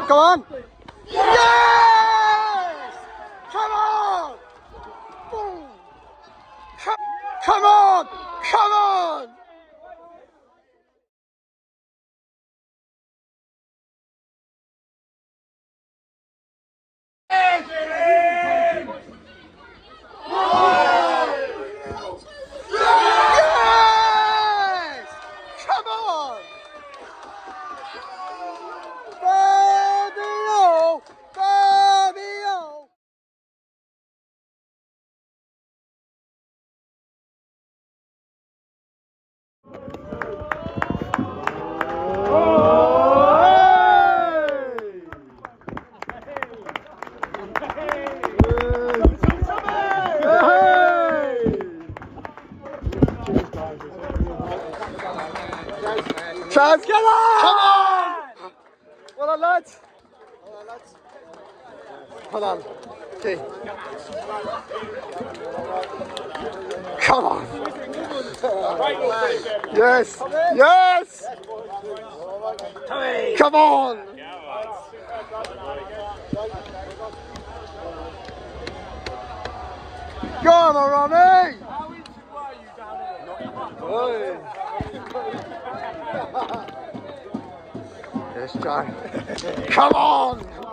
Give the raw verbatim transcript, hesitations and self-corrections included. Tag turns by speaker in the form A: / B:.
A: Come on! Yes! Come on! Boom! Come on! Come on! Chance, get on! Come on! Well done, lads. Well done, lads. Hold on. Okay. Come on. Yes. Yes. Come on. Go on, Ronnie. How into were you down here? Yes, John. Come on!